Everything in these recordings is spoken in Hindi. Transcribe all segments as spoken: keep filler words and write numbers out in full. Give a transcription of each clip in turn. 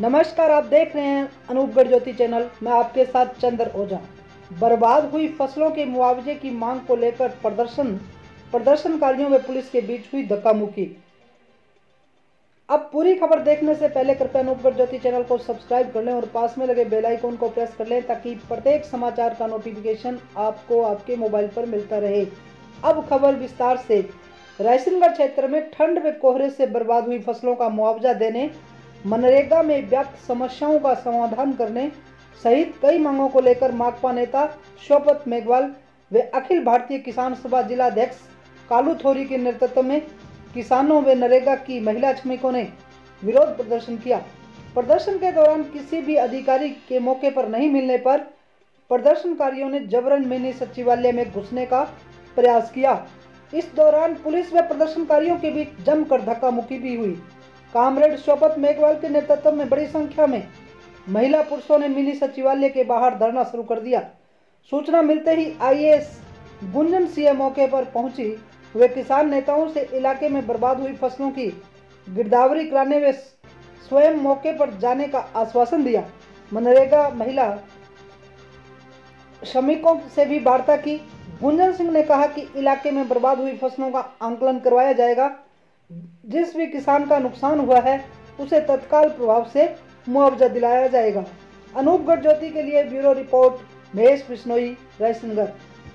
नमस्कार, आप देख रहे हैं अनूपगढ़ ज्योति चैनल। मैं आपके साथ चंद्र ओझा। बर्बाद हुई फसलों के मुआवजे की मांग को लेकर प्रदर्शन प्रदर्शनकारियों व पुलिस के बीच हुई धक्का मुक्की। अब पूरी खबर देखने से पहले कृपया अनूपगढ़ ज्योति चैनल को सब्सक्राइब कर लें और पास में लगे बेल आइकन को प्रेस कर लें ताकि प्रत्येक समाचार का नोटिफिकेशन आपको आपके मोबाइल पर मिलता रहे। अब खबर विस्तार से। रायसेनगढ़ क्षेत्र में ठंड व कोहरे से बर्बाद हुई फसलों का मुआवजा देने, मनरेगा में व्याप्त समस्याओं का समाधान करने सहित कई मांगों को लेकर माकपा नेता शोपत मेघवाल व अखिल भारतीय किसान सभा जिला अध्यक्ष कालू थोरी के नेतृत्व में किसानों व नरेगा की महिला श्रमिकों ने विरोध प्रदर्शन किया। प्रदर्शन के दौरान किसी भी अधिकारी के मौके पर नहीं मिलने पर प्रदर्शनकारियों ने जबरन मिनी सचिवालय में घुसने का प्रयास किया। इस दौरान पुलिस व प्रदर्शनकारियों के बीच जमकर धक्का मुक्की भी हुई। कामरेड शोपत मेघवाल के नेतृत्व में बड़ी संख्या में महिला पुरुषों ने मिनी सचिवालय के बाहर धरना शुरू कर दिया। सूचना मिलते ही आईएएस गुंजन सिंह मौके पर पहुंची। वे किसान नेताओं से इलाके में बर्बाद हुई फसलों की गिरदावरी कराने व स्वयं मौके पर जाने का आश्वासन दिया। मनरेगा महिला श्रमिकों से भी वार्ता की। गुंजन सिंह ने कहा कि इलाके में बर्बाद हुई फसलों का आंकलन करवाया जाएगा। जिस भी किसान का नुकसान हुआ है उसे तत्काल प्रभाव से मुआवजा दिलाया जाएगा। अनूपगढ़ ज्योति के लिए ब्यूरो रिपोर्ट महेश बिश्नोई, रायसेनगढ़।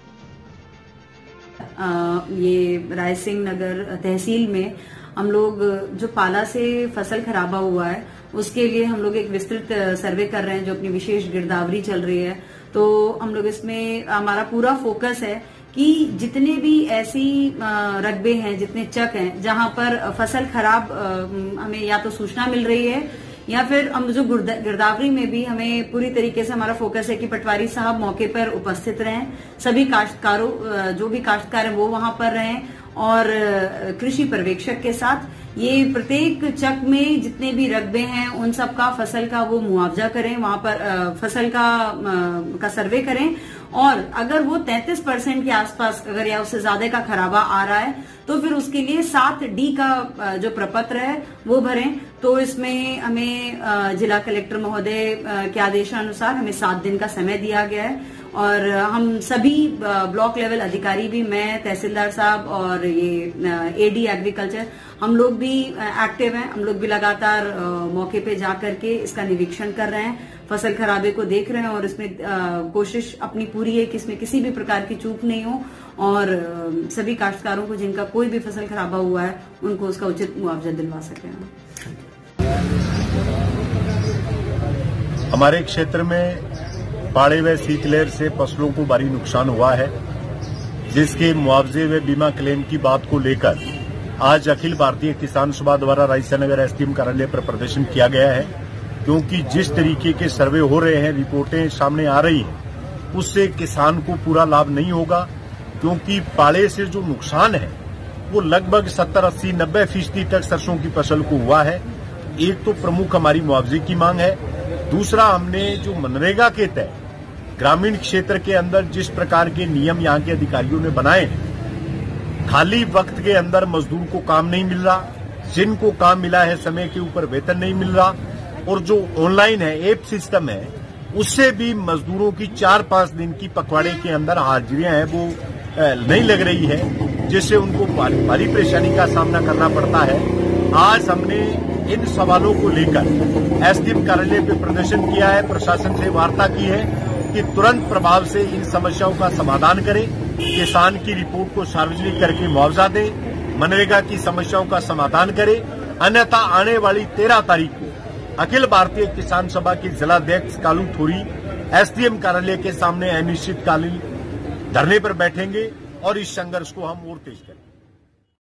ये रायसिंह नगर तहसील में हम लोग जो पाला से फसल खराबा हुआ है उसके लिए हम लोग एक विस्तृत सर्वे कर रहे हैं, जो अपनी विशेष गिरदावरी चल रही है। तो हम लोग इसमें हमारा पूरा फोकस है कि जितने भी ऐसी रकबे हैं, जितने चक हैं जहां पर फसल खराब हमें या तो सूचना मिल रही है या फिर हम जो गिरदावरी में भी हमें पूरी तरीके से हमारा फोकस है कि पटवारी साहब मौके पर उपस्थित रहें, सभी काश्तकारों जो भी काश्तकार हैं वो वहां पर रहें और कृषि पर्यवेक्षक के साथ ये प्रत्येक चक में जितने भी रकबे हैं उन सब का फसल का वो मुआवजा करें, वहां पर फसल का का सर्वे करें और अगर वो तैंतीस परसेंट के आसपास अगर या उससे ज्यादा का खराबा आ रहा है तो फिर उसके लिए सात डी का जो प्रपत्र है वो भरें। तो इसमें हमें जिला कलेक्टर महोदय के आदेशानुसार हमें सात दिन का समय दिया गया है और हम सभी ब्लॉक लेवल अधिकारी भी, मैं, तहसीलदार साहब और ये एडी एग्रीकल्चर, हम लोग भी एक्टिव हैं। हम लोग भी लगातार मौके पे जा करके इसका निरीक्षण कर रहे हैं, फसल खराबे को देख रहे हैं और इसमें कोशिश अपनी पूरी है कि इसमें किसी भी प्रकार की चूक नहीं हो और सभी काश्तकारों को जिनका कोई भी फसल खराबा हुआ है उनको उसका उचित मुआवजा दिलवा सके। हमारे क्षेत्र में बाढ़ व शीतलहर से फसलों को भारी नुकसान हुआ है, जिसके मुआवजे व बीमा क्लेम की बात को लेकर आज अखिल भारतीय किसान सभा द्वारा रायसेनगर एसडीएम कार्यालय पर प्रदर्शन किया गया है। क्योंकि जिस तरीके के सर्वे हो रहे हैं, रिपोर्टें सामने आ रही हैं, उससे किसान को पूरा लाभ नहीं होगा। क्योंकि पाले से जो नुकसान है वो लगभग सत्तर अस्सी नब्बे फीसदी तक सरसों की फसल को हुआ है। एक तो प्रमुख हमारी मुआवजे की मांग है, दूसरा हमने जो मनरेगा के तहत ग्रामीण क्षेत्र के अंदर जिस प्रकार के नियम यहाँ के अधिकारियों ने बनाए हैं, खाली वक्त के अंदर मजदूर को काम नहीं मिल रहा, जिनको काम मिला है समय के ऊपर वेतन नहीं मिल रहा और जो ऑनलाइन है ऐप सिस्टम है उससे भी मजदूरों की चार पांच दिन की पखवाड़े के अंदर हाजिरियां हैं वो नहीं लग रही है, जिससे उनको भारी परेशानी का सामना करना पड़ता है। आज हमने इन सवालों को लेकर एसडीएम कार्यालय पे प्रदर्शन किया है, प्रशासन से वार्ता की है कि तुरंत प्रभाव से इन समस्याओं का समाधान करें, किसान की रिपोर्ट को सार्वजनिक करके मुआवजा दें, मनरेगा की समस्याओं का समाधान करें। अन्यथा आने वाली तेरह तारीख को अखिल भारतीय किसान सभा के जिलाध्यक्ष कालू थोरी एसडीएम कार्यालय के सामने अनिश्चितकालीन धरने पर बैठेंगे और इस संघर्ष को हम और तेज करेंगे।